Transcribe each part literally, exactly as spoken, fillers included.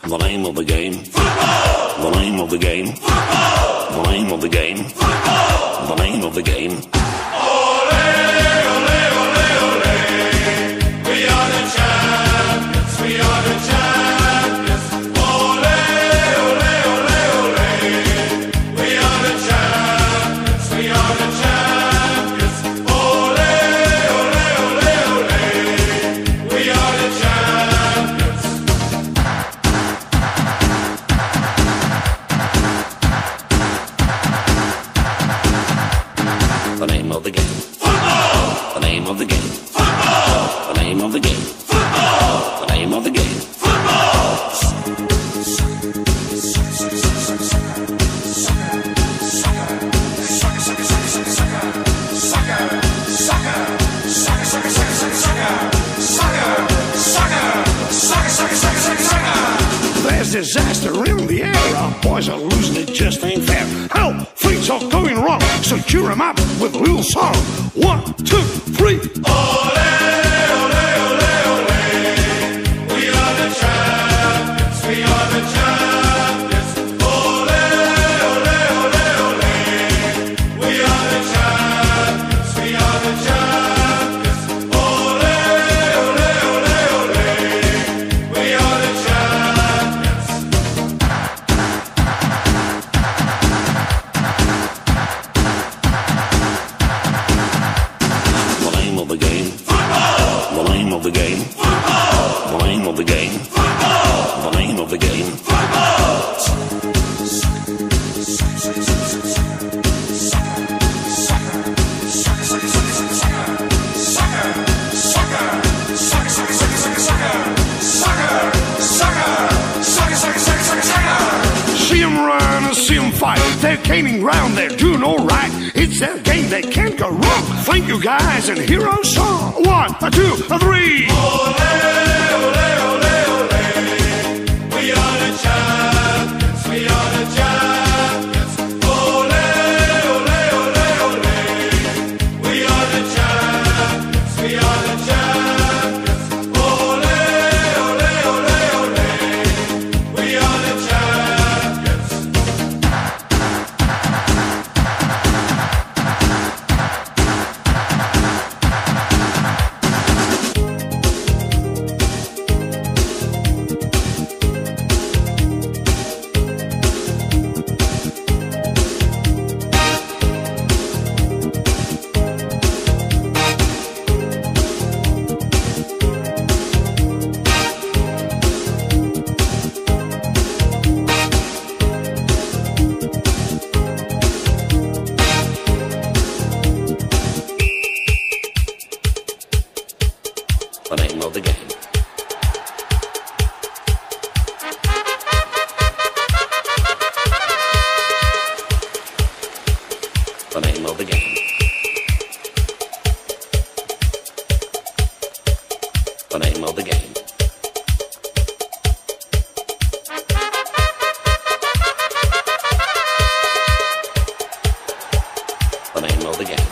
The name of the game. Football. The name of the game. Football. The name of the game. Football. The name of the game. Ole, ole, ole, ole. We are the champions. We are the champions. Ole, ole, ole, ole. We are the champions. We are the champions. Ole, ole, ole, ole. We are the champions. The name of the game. Football. The name of the game. Football. The name of the game. Football. The name of the game. There's disaster in the air. Our boys are losing, it just ain't fair. Help! Things are going wrong, so cheer 'em up with a little song. One, two, three. Ole, ole, ole, ole. We are the champions. We are the champions. Ole, ole, ole, ole. We are the champions. We are the champions. Ole, ole, ole, ole. We are the champions. The name of the game. Football. The name of the game. Football. The name of the game. Football. The name of the game. Football. See 'em run and see 'em fight. They're gaining ground, they're doing alright. It's their game, they can't go wrong. Thank you guys and hero song. One, a two, a three. Ole, ole, ole, ole. We are the champions. We are the champions. Ole, ole, ole, ole. We are the champions. We are the champions. Ole, ole, ole, ole. We are the champions. The name of the game. The name of the game. The name of the game. The name of the game.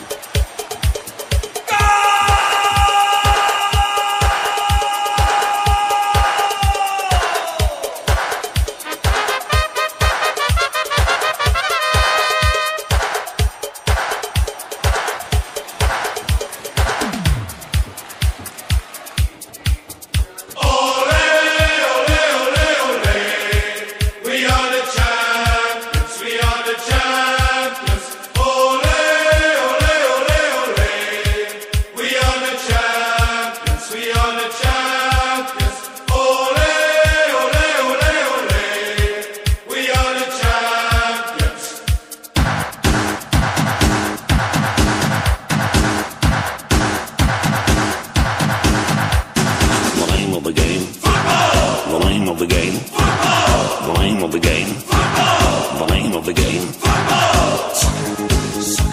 Ole, ole, ole, ole. We are the champions. We are the champions. Ole, ole, ole, ole. We are the champions. We are the champions. Ole, ole, ole, ole. We are the champions. The name of the game. Football. The name of the game. Football. The name of the game. Football. The name of the game. Football.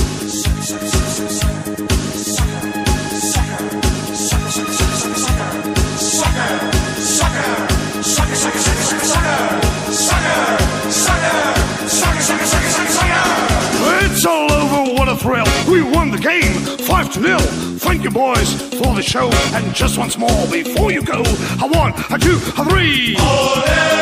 It's all over, what a thrill. We won the game, five to nil. Thank you, boys, for the show. And just once more before you go, a one, a two, a three. Ole,